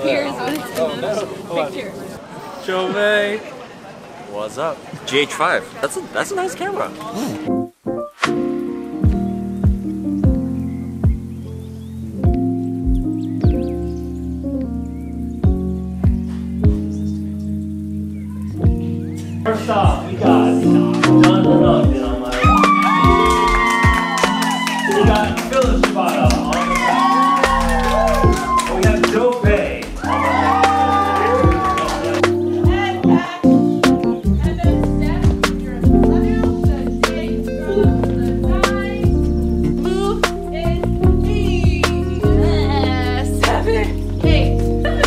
Here's the picture. Show me. What's up? GH5. That's a nice camera. First off, we got Jonathan Ogden on my right. We got Philip Shibata on the back. We have Joe Pay on the left. And then step your level, the date from the nine, move in E. 7, 8.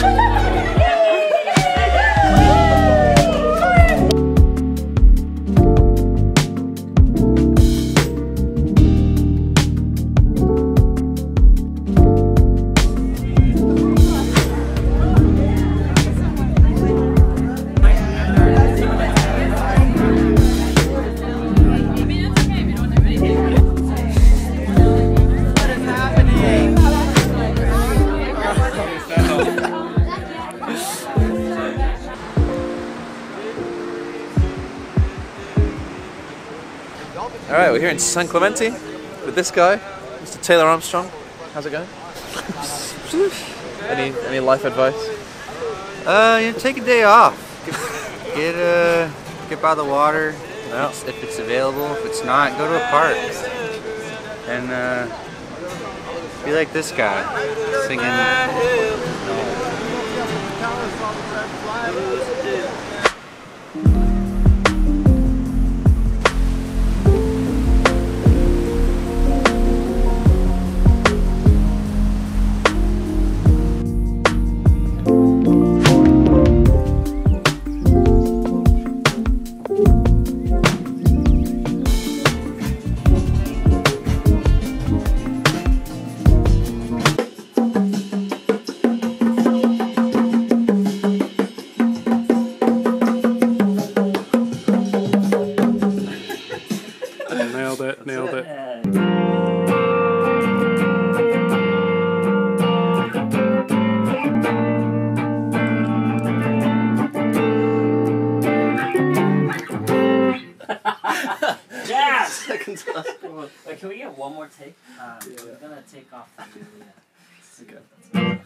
Alright, we're here in San Clemente with this guy, Mr. Taylor Armstrong. How's it going? Any life advice? Take a day off. Get by the water if it's available. If it's not, go to a park and be like this guy singing. Nailed it. Yes! Wait, can we get one more take? I'm gonna take off the Okay.